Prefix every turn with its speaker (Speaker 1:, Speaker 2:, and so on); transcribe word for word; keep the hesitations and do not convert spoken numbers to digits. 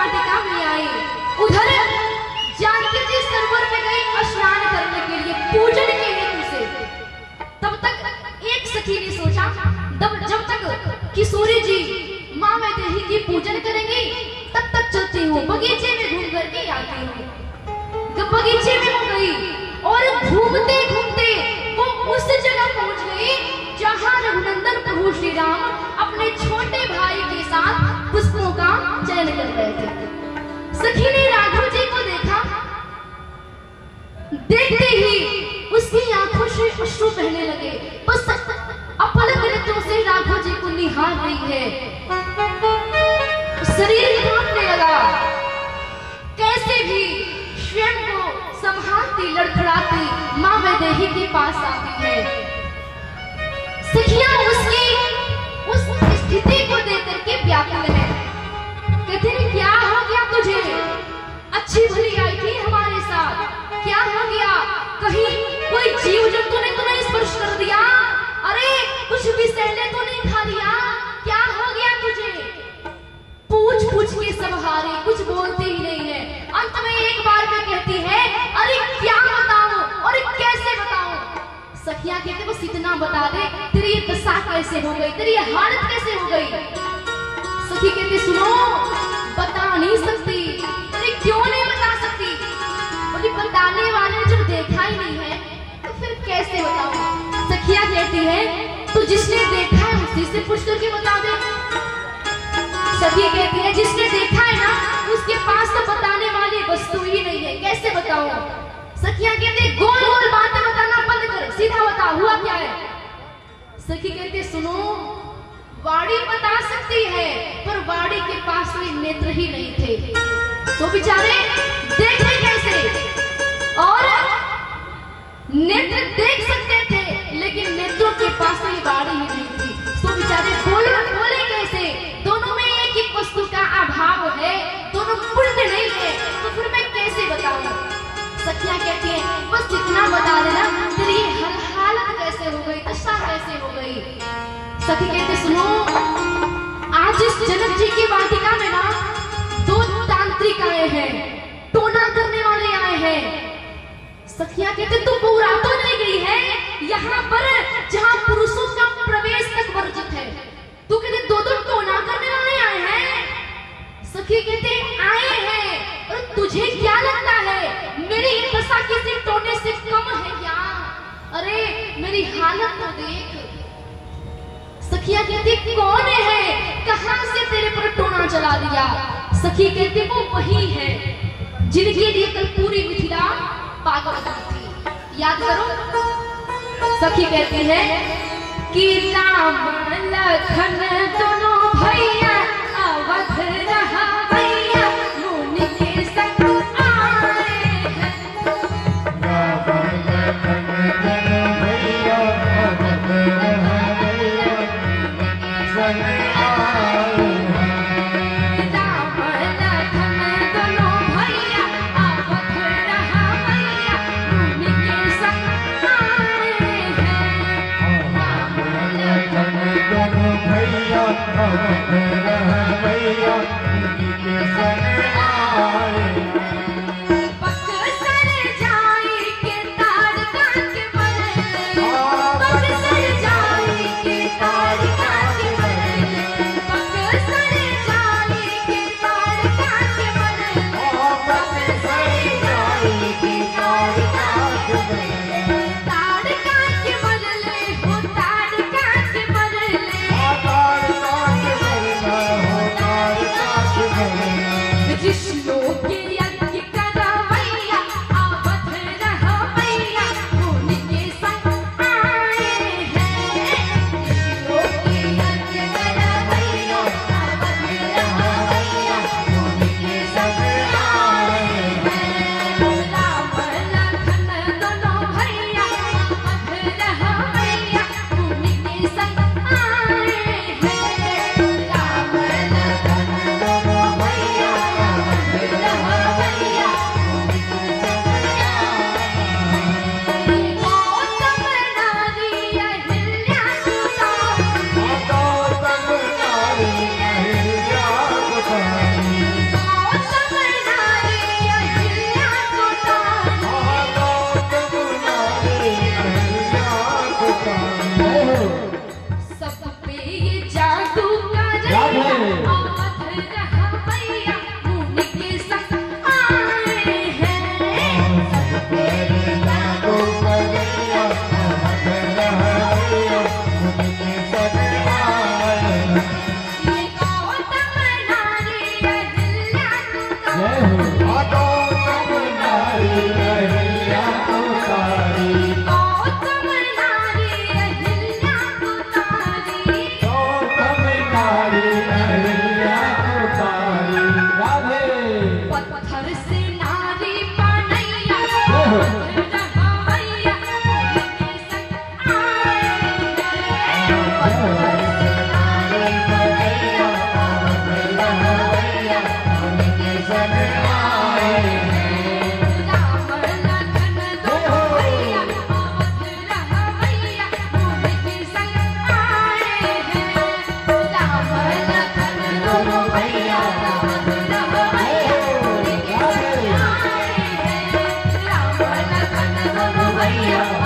Speaker 1: वाटिका में आई। उधर जानकी जी सरोवर में गई स्नान करने के लिए, पूजन के हेतु से। तब तक एक सखी ने सोचा, जब तक किशोरी जी माँ वैदेही की पूजन करेंगी तब तक चलती हूँ, बगीचे में घूम करके आती हूँ। जब बगीचे में वो गई और घूमते घूमते वो उस जगह पहुंच गई जहाँ रघुनंदन प्रभु श्री राम अपने छोटे भाई के साथ पुष्पों का चयन कर रहे थे। सखी ने राघव जी को देखा, देखते ही उसकी आंखों से अश्रु बहने लगे। बस अपलक नेत्रों से राघव जी को निहार रही है। शरीर कांपने लगा, कैसे भी स्वयं को संभालती लड़खड़ाती माँ वैदेही के पास आती है। सखियां उसकी उस स्थिति को देख करके व्याकुल है। कहते हैं क्या हो गया तुझे, अच्छी भली आई थी हमारे साथ, क्या हो गया, कहीं कोई जीव जंतु ने तो नहीं स्पर्श कर दिया, अरे कुछ भी सहले तो नहीं खा लिया, क्या हो गया तुझे? पूछ पूछ के सब हारे, कुछ बोलते ही नहीं है। अंत में एक बार में कहती है, अरे क्या बताऊं और कैसे बताऊं? सखियां कहते बस इतना बता दे, तेरी ये दशा कैसे हो गई, तेरी ये हालत कैसे हो गई? सखी कहती सुनो, बता नहीं सकती। अरे क्यों नहीं बता सकती? बोली बताने वाले ने जब देखा ही नहीं है तो फिर कैसे बताऊं? सखियां कहती है तो जिसने देखा है उसी से पूछ करके बता दे। सखी कहती है जिसने देखा है ना उसके पास तो बताने वाली वस्तु ही नहीं है, कैसे बताऊं? सखियां कहती है गोल गोल बातें बताना बंद कर, सीधा बता हुआ क्या है? सखी कहती है सुनो, वाड़ी बता सकती है पर वाड़ी के पास में नेत्र ही नहीं थे, तो बेचारे देखे कैसे? और नेत्र देख सकते थे लेकिन नेत्रों के पास में वाड़ी ही नहीं थी, तो बेचारे बोले बोले कैसे? दोनों में एक एक वस्तु का अभाव है, दोनों पूर्ण नहीं है, तो फिर मैं कैसे बताऊं? सखियां कहती है बस इतना बता देना, तेरी हल हालत कैसे हो गई, दशा कैसे हो गई? सखी कहते सुनो, आज इस जनक जी की वाटिका में ना दो तांत्रिक आए हैं, टोना करने वाले आए हैं। सखियां कहते तू पूरा तो नहीं गई है यहाँ पर जहाँ पुरुषों का प्रवेश तक वर्जित है, तू कहते दो दो टोना करने वाले आए हैं? सखी कहते आए हैं, और तुझे क्या लगता है मेरी दशा किसी टोने से कम है क्या? अरे मेरी हालत तो देख। सखियां कहती कौन है, कहां से तेरे पर टोना चला दिया? सखी कहती वो वही है जिनके लिए कल पूरी मिथिला पागल थी, याद करो। सखी कहती है कि राम लखन दोनों भैया अवध रहा भैया मुनि के संग आए हैं। राम लखन दोनों भैया अवध रहा भैया संग आए हैं। राम लखन दोनों भैया अवध रहा भैया मुनि के संग आए हैं। राम लखन दोनों भैया
Speaker 2: भैया